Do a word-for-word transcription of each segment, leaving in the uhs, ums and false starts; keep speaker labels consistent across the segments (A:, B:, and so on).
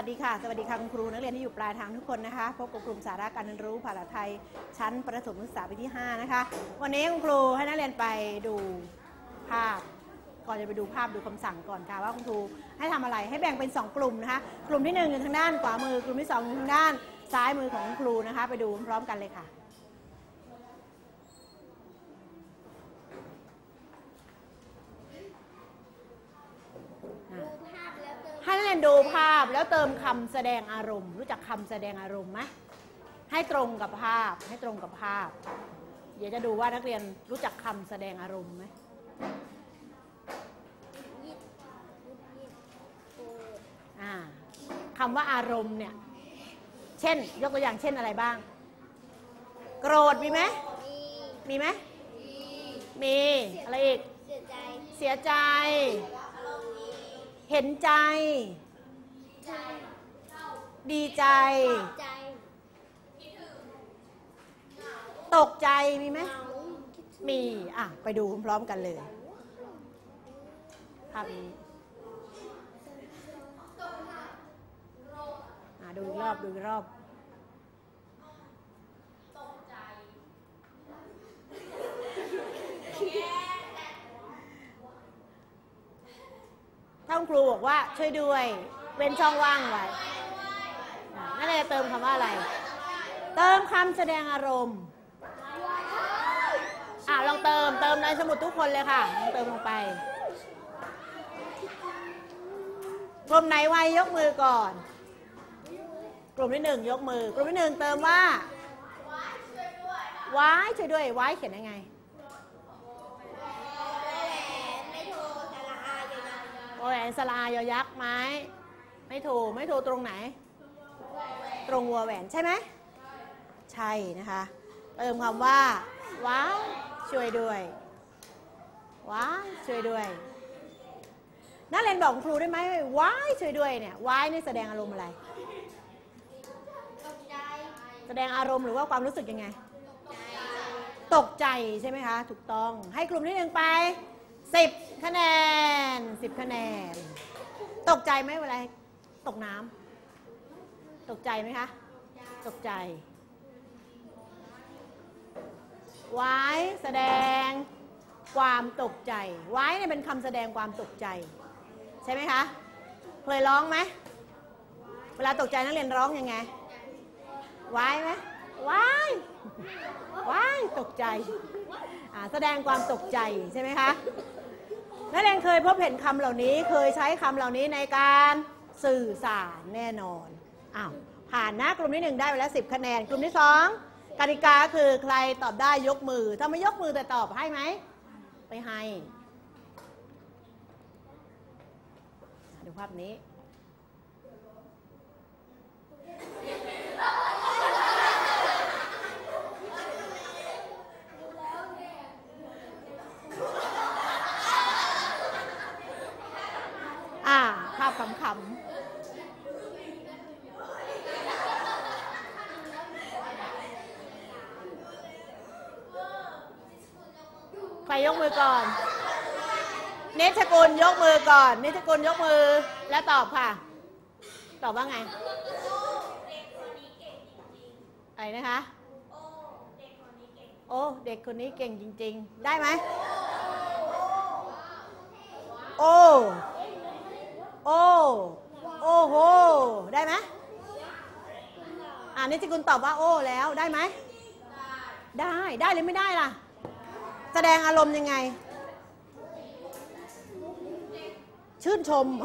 A: สดีค่ะสวัสดีค่ะคุณครูนักเรียนที่อยู่ปลายทางทุกคนนะคะพบกับกลุ่มสาระการเรียนรู้ภาษาไทยชั้นประถมศึกษาปีที่ห้านะคะวันนี้คุณครูให้นักเรียนไปดูภาพก่อนจะไปดูภาพดูคำสั่งก่อนค่ะว่าคุณครูให้ทำอะไรให้แบ่งเป็นสองกลุ่มนะคะกลุ่มที่หนึ่งอยู่ทางด้านขวามือกลุ่มที่สองอยู่ทางด้านซ้ายมือของคุณครูนะคะไปดูพร้อมกันเลยค่ะให้นักเรียนดูภาพแล้วเติมคำแสดงอารมณ์รู้จักคำแสดงอารมณ์ไหมให้ตรงกับภาพให้ตรงกับภาพเดี๋ยวจะดูว่านักเรียนรู้จักคำแสดงอารมณ์ไหมคำว่าอารมณ์เนี่ยเช่นยกตัวอย่างเช่นอะไรบ้างโกรธมีไหมมีไหมมีอะไรอีกเสียใจเห็นใจดีใจตกใจมีไหมมีอ่ะไปดูพร้อมกันเลยภาพนี้อ่ะดูอีกรอบดูอีกรอบถ้าคุณครูบอกว่าช่วยด้วยเว้นช่องว่างไว้นั่นเลยเติมคำว่าอะไรเติมคำแสดงอารมณ์อ่ะลองเติมเติมในสมุดทุกคนเลยค่ะเติมลงไปกลุ่มไหนไวยกมือก่อนกลุ่มที่หนึ่งยกมือกลุ่มที่หนึ่งเติมว่าว้ายช่วยด้วยว้ายเขียนยังไงโอแหวนสลายอยักษ์ไหมไม่ถูกไม่ถูกตรงไหนตรงวัวแหวนใช่ไหมใช่นะคะเติมคำว่าว้าวช่วยด้วยว้าวช่วยด้วยนักเรียนบอกครูได้ไหมว้าวช่วยด้วยเนี่ยว้าวนี่แสดงอารมณ์อะไรแสดงอารมณ์หรือว่าความรู้สึกยังไงตกใจใช่ไหมคะถูกต้องให้กลุ่มที่หนึ่งไปสิบคะแนนสิบคะแนนตกใจไหมเวลาตกน้ำตกใจไหมคะตกใจไว้แสดงความตกใจไว้เนี่ยเป็นคำแสดงความตกใจใช่ไหมคะเคยร้องไหมเวลาตกใจนักเรียนร้องยังไงไว้ไหมไว้ไว้ตกใจแสดงความตกใจใช่ไหมคะนักเรียนเคยพบเห็นคำเหล่านี้เคยใช้คำเหล่านี้ในการสื่อสารแน่นอนอ้าวผ่านนะกลุ่มที่หนึ่งได้ไปแล้วสิบคะแนนกลุ่มที่สองกติกาคือใครตอบได้ยกมือถ้าไม่ยกมือแต่ตอบให้ไหมไปให้ดูภาพนี้อ่าภาพขำๆใครยกมือก่อนเนชกุลยกมือก่อนเนชกุลยกมือแล้วตอบค่ะตอบว่าไงอะไรนะคะโอ้เด็กคนนี้เก่งจริงๆได้ไหมโอ้โอ้โอ้โหได้ไหมอ่าเนชกุลตอบว่าโอ้แล้วได้ไหมได้ได้หรือไม่ได้ล่ะแสดงอารมณ์ยังไงชื่นชม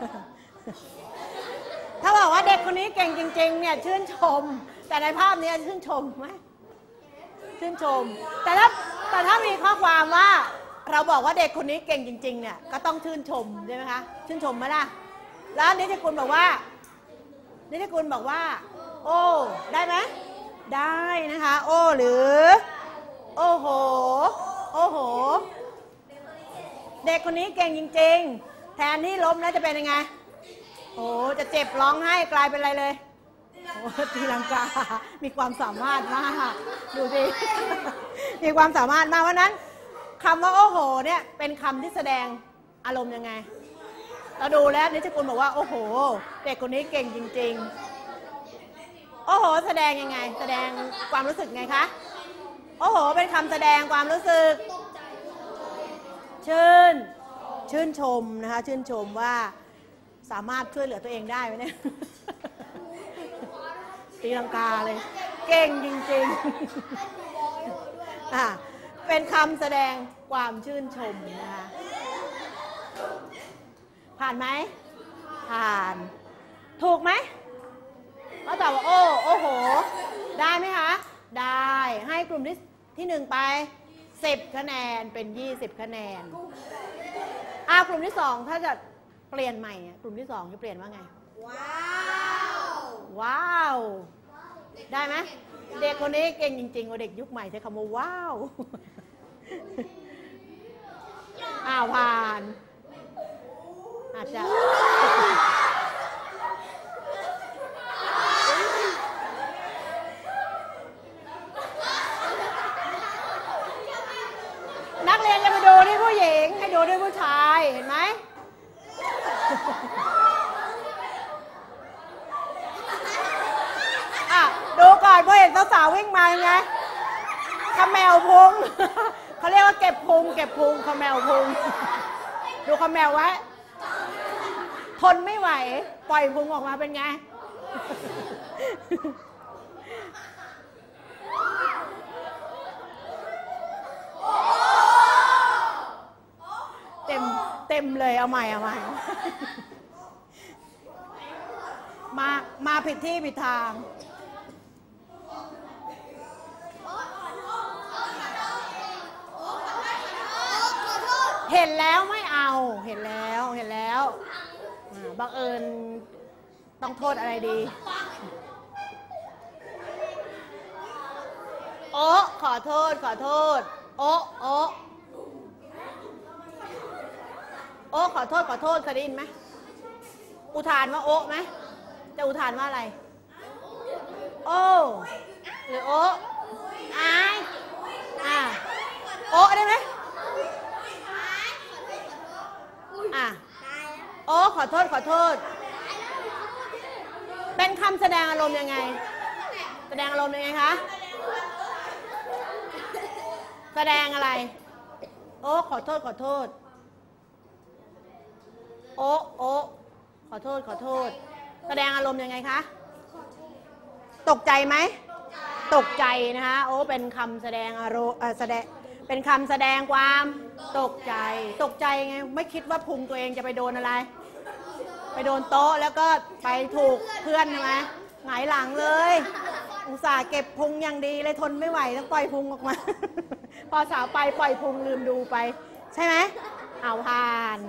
A: ถ้าบอกว่าเด็กคนนี้เก่งจริงๆเนี่ยชื่นชมแต่ในภาพนี้ชื่นชมไหมชื่นชมแต่ถ้าแต่ถ้ามีข้อความว่าเราบอกว่าเด็กคนนี้เก่งจริงๆเนี่ยก็ต้องชื่นชมใช่ไหมคะชื่นชมไหมล่ะแล้วนิติกุลบอกว่านิติกุลบอกว่าโอ้ได้ไหมได้นะคะโอ้หรือโอ้โหโอ้โหเด็กคนนี้เก่งจริงๆแทนที่ล้มแล้วจะเป็นยังไงโอ้จะเจ็บร้องไห้กลายเป็นอะไรเลยโอ้ตีลังกามีความสามารถมากดูสิมีความสามารถมากเพราะนั้นคำว่าโอ้โหเนี่ยเป็นคำที่แสดงอารมณ์ยังไงเราดูแล้วนิชกุลบอกว่าโอ้โหเด็กคนนี้เก่งจริงๆโอ้โหแสดงยังไงแสดงความรู้สึกไงคะโอ้โหเป็นคำแสดงความรู้สึกชื่นชื่นชมนะคะชื่นชมว่าสามารถช่วยเหลือตัวเองได้ไหมเนี่ยตีลังกาเลยเก่งจริงๆอ่ะเป็นคำแสดงความชื่นชมนะคะผ่านไหมผ่านถูกไหมเขาตอบว่าโอ้โอ้โหได้ไหมคะได้ให้กลุ่มที่ที่หนึ่งไปสิบคะแนนเป็นยี่สิบคะแนนอ่ากลุ่มที่สองถ้าจะเปลี่ยนใหม่กลุ่มที่สองจะเปลี่ยนว่าไงว้าวว้าวได้ไหมเด็กคนนี้เก่งจริงๆว่าเด็กยุคใหม่ใช้คำว่าว้าวอ้าวผ่านอาจจะนักเรียนจะไปดูที่ผู้หญิงให้ดูด้วยผู้ชายเห็นไหมอ่ะดูก่อนพอเห็นสาวๆวิ่งมาไงขมแมวพุงเขาเรียกว่าเก็บพุงเก็บพุงขมแมวพุงดูขมแมวไว้ทนไม่ไหวปล่อยพุงออกมาเป็นไงเต็มเต็มเลยเอาใหม่เอาใหม่มามาผิดที่ผิดทางเห็นแล้วไม่เอาเห็นแล้วเห็นแล้วบังเอิญต้องโทษอะไรดีโอ้ขอโทษขอโทษโอ้โอ้โอ้ขอโทษขอโทษเคยได้ยินไหมอุทานว่าโอ้ไหมจะอุทานว่าอะไรโอ้หรือโอ้อายอ่ะโอ้ได้ไหมอ่ะโอ้ขอโทษขอโทษเป็นคำแสดงอารมณ์ยังไงแสดงอารมณ์ยังไงคะแสดงอะไรโอ้ขอโทษขอโทษโอ้โอ้ขอโทษขอโทษแสดงอารมณ์ยังไงคะตกใจไหมตกใจนะคะโอ้เป็นคำแสดงอารมณ์แสดงเป็นคำแสดงความตกใจตกใจไงไม่คิดว่าพุงตัวเองจะไปโดนอะไรไปโดนโต๊ะแล้วก็ไปถูกเพื่อนใช่ไหมหงายหลังเลยอุตส่าห์เก็บพุงอย่างดีเลยทนไม่ไหวต้องปล่อยพุงออกมาพอสาวไปปล่อยพุงลืมดูไปใช่ไหมเอาผ่าน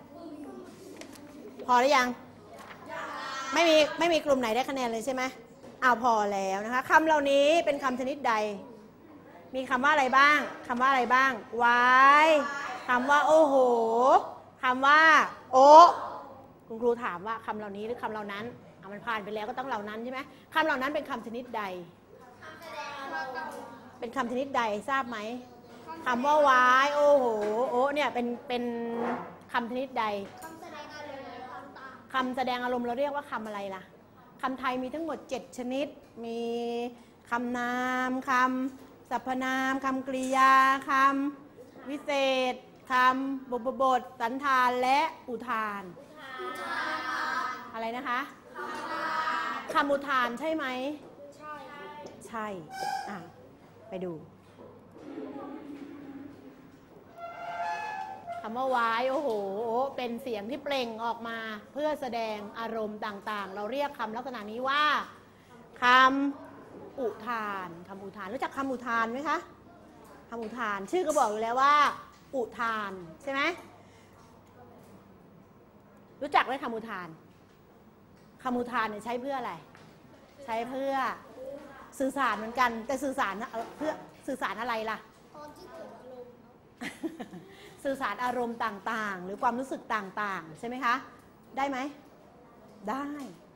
A: พอหรือยังไม่มีไม่มีกลุ่มไหนได้คะแนนเลยใช่ไหมเอาพอแล้วนะคะคำเหล่านี้เป็นคำชนิดใดมีคำว่าอะไรบ้างคำว่าอะไรบ้างวายคำว่าโอ้โหคำว่าโอ้คุณครูถามว่าคำเหล่านี้หรือคำเหล่านั้นอ่ะมันผ่านไปแล้วก็ต้องเหล่านั้นใช่ไหมคำเหล่านั้นเป็นคำชนิดใดเป็นคำชนิดใดทราบไหมคำว่าวายโอ้โหโอ้เนี่ยเป็นเป็นคำชนิดใดคำแสดงอารมณ์เราเรียกว่าคำอะไรล่ะคำไทยมีทั้งหมดเจ็ดชนิดมีคำนามคำสรรพนามคำกริยาคำวิเศษคำบทบทสันธานและอุทานอะไรนะคะคำอุทานใช่ไหมใช่ใช่อ่ะไปดูคำว่าวายโอ้โหเป็นเสียงที่เปล่งออกมาเพื่อแสดงอารมณ์ต่างๆเราเรียกคำลักษณะนี้ว่าคำอุทานคำอุทานรู้จักคำอุทานไหมคะคำอุทานชื่อก็บอกอยู่แล้วว่าอุทานใช่ไหมรู้จักไหมคำอุทานคำอุทานเนี่ยใช้เพื่ออะไรใช้เพื่อสื่อสารเหมือนกันแต่สื่อสารเพื่อสื่อสารอะไรล่ะสื่อสารอารมณ์ต่างๆหรือความรู้สึกต่างๆใช่ไหมคะได้ไหมได้